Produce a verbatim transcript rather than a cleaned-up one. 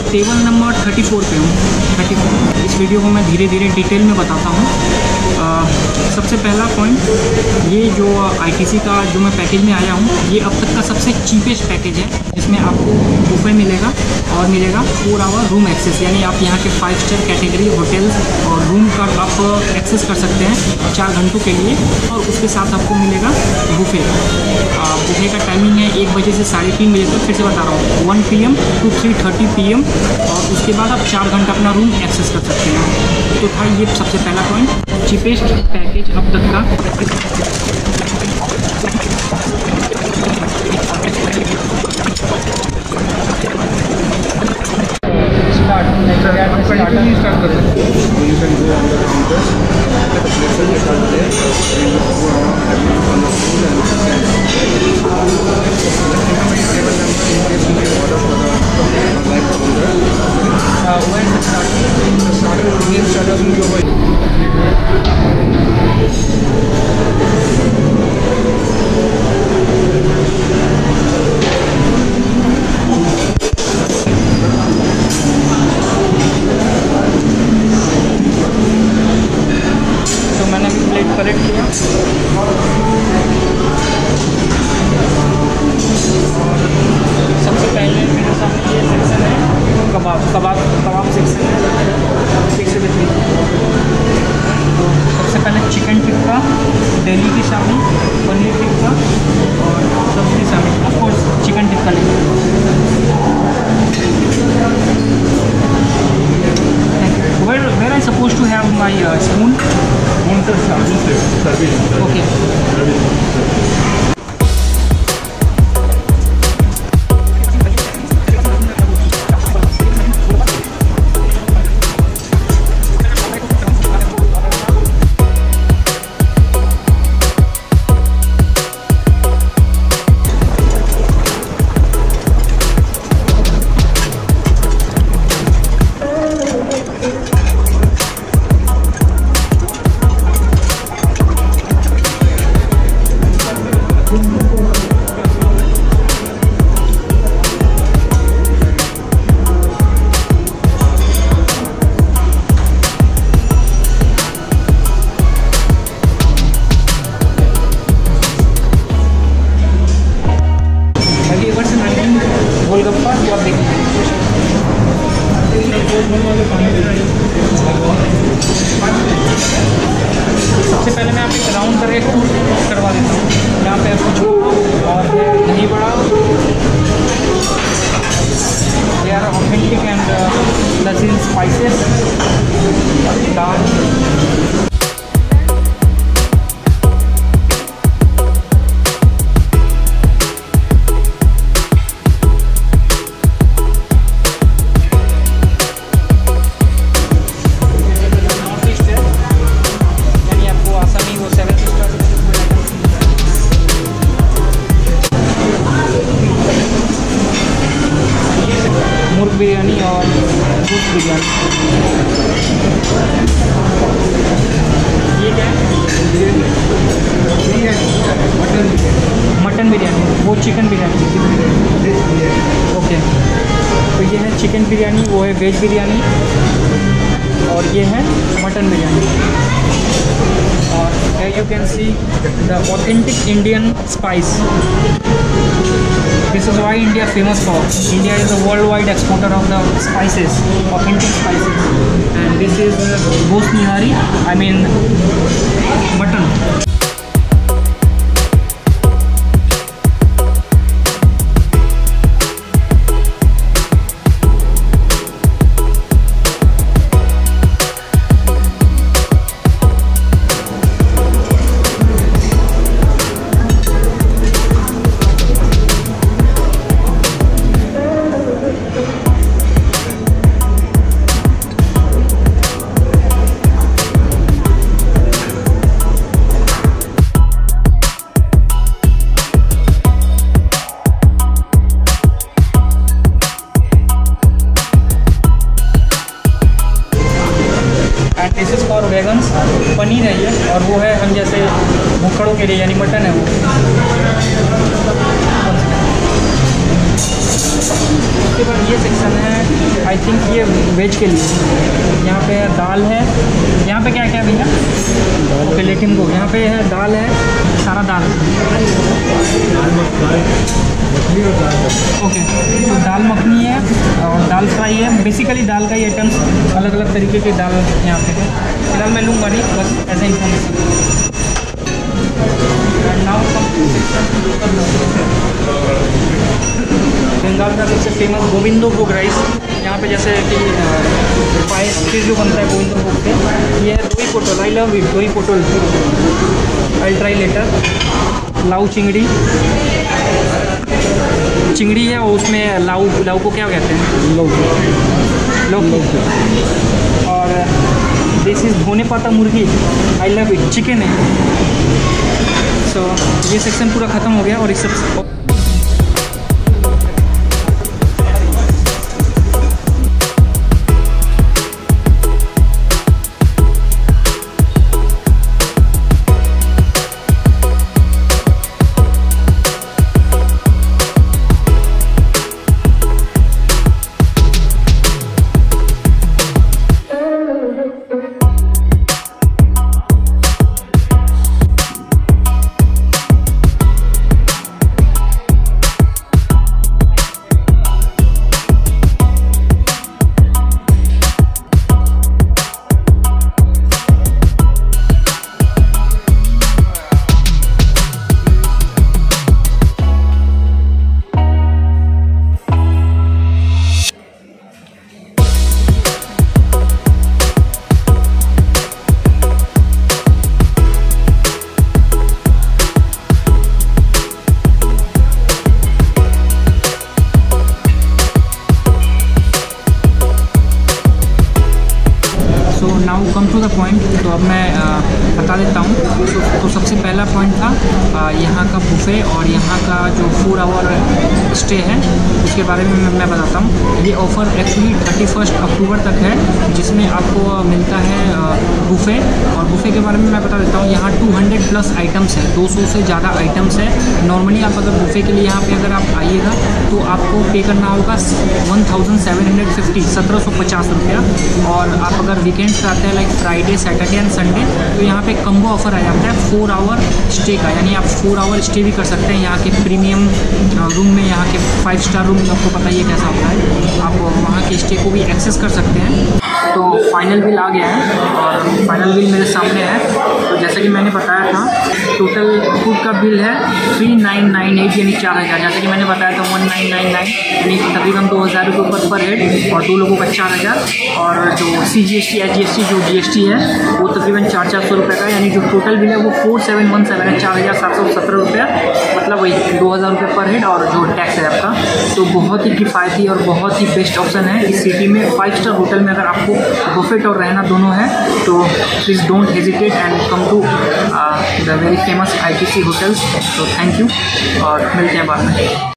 Table number thirty four पे हूँ, thirty four. इस वीडियो को मैं धीरे धीरे डिटेल में बताता हूँ। सबसे पहला पॉइंट, ये जो आईटीसी का जो मैं पैकेज में आया हूँ, ये अब तक का सबसे चीपेस्ट पैकेज है, जिसमें आपको बुफे मिलेगा और मिलेगा फोर आवर रूम एक्सेस, यानी आप यहाँ के फाइव स्टार कैटेगरी होटल्स और रूम का आप एक्सेस कर सकते हैं चार घंटों के लिए। और उसके साथ आपको मिलेगा बुफे। बुफे का टाइमिंग है एक बजे से साढ़े तीन बजे तक, फिर से बता रहा हूँ, one P M to three thirty P M, और उसके बाद आप चार घंटा अपना रूम एक्सेस कर सकते हैं। तो था ये सबसे पहला पॉइंट, चीपेस्ट पैकेज अब तक का। स्टार्ट स्टार्ट कर सकते हैं। कलेक्ट किया सबसे पहले मेरे सामने ये सेक्शन है कबाब कबाब कबाब सेक्शन है सिक्स से थ्री। तो सबसे पहले चिकन टिक्का, दिल्ली की शामी, पनीर टिक्का और सब्जी शामी, ऑफकोर्स चिकन टिक्का लेंगे। Where where I supposed to have my uh, spoon? Okay. Golgappa जो आप देखिए, सबसे पहले मैं आप एक राउंड करके टूर करवा देता हूँ। यहाँ पे कुछ और दही बड़ा, दे आर ऑथेंटिक एंड लजीज स्पाइसेस, दाल। बिरयानी और दूध बिरयानी। ये क्या है? मटन मटन बिरयानी, वो चिकन बिरयानी। ओके, तो ये है चिकन बिरयानी, वो है वेज बिरयानी, और ये है मटन बिरयानी। और you can see the authentic Indian spice. This is why India is famous for. India is a worldwide exporter of the spices, authentic spices. And this is Dost nihari, I mean mutton. This is for vegans. पनीर है ये, और वो है हम जैसे भुक्कड़ों के लिए, यानी मटन है वो। उसके बाद ये सेक्शन है आई थिंक ये वेज के लिए। यहाँ पे दाल है, यहाँ पे क्या क्या है भैया? ओके लेकिन को यहाँ पे है दाल है, सारा दाल। ओके तो दाल मखनी है और दाल फ्राई है। बेसिकली दाल का ही आइटम्स अलग अलग तरीके के दाल यहाँ पे है। फिलहाल मैं लूँगा नहीं, बस ऐसा इन्फॉर्मेशन। बंगाल का सबसे फेमस गोविंदो भोग राइस। यहाँ पे जैसे कि पायस फिर जो बनता है गोविंदो भोग पे, ये है दोई potol. I love it, doi potol. I try later. Lau chingri चिंगड़ी है और उसमें लाऊ लाऊ को क्या कहते हैं? लौकी। लौकी। और दिस इज़ धोने पाता मुर्गी। I love it. चिकन है। सो so, ये सेक्शन पूरा ख़त्म हो गया और इस सब now come to the point. तो अब मैं आ, बता देता हूँ। तो, तो सबसे पहला पॉइंट था आ, यहाँ का बुफे और यहाँ का जो फोर आवर स्टे है उसके बारे में मैं, मैं बताता हूँ। ये offer actually thirty first October तक है, जिसमें आपको मिलता है बुफे। और बुफे के बारे में मैं बता देता हूँ। यहाँ टू हंड्रेड प्लस आइटम्स है, दो सौ से ज़्यादा आइटम्स है। नॉर्मली आप अगर बुफे के लिए यहाँ पे अगर आप आइएगा तो आपको पे करना होगा one thousand seven hundred fifty सत्रह सौ पचास रुपया। और आप अगर वीकेंड्स का आते हैं like Friday Saturday and Sunday, तो यहाँ पे कम्बो ऑफर आ जाता है फोर आवर स्टे का। यानी आप फोर आवर स्टे भी कर सकते हैं यहाँ के प्रीमियम रूम में। यहाँ के फाइव स्टार रूम आपको पता ही है कैसा होता है, आप वहाँ के स्टे को भी एक्सेस कर सकते हैं। तो फाइनल बिल आ गया है और फाइनल बिल मेरे सामने है। तो जैसे कि मैंने बताया था, टोटल फूड का बिल है थ्री नाइन नाइन एट यानी चार हज़ार। जैसे कि मैंने बताया था वन नाइन नाइन नाइन यानी तकरीबन दो हज़ार रुपये ऊपर पर हेड, और दो लोगों का चार हज़ार। और जो C G S T H G S T जो जी एस टी है वो तकरीबन चार चार सौ रुपये का। यानी जो टोटल बिल है वो फोर सेवन वन सेवन है, चार हज़ार सात सौ सत्रह रुपया, मतलब वही दो हज़ार रुपये पर हेड और जो टैक्स है आपका। तो बहुत ही किफ़ायती और बहुत ही बेस्ट ऑप्शन है इस सिटी में। फाइव स्टार होटल में अगर आपको बुफेट और रहना दोनों है तो please don't hesitate and come to the very famous I T C hotels. तो थैंक यू और मिलते हैं बाद में।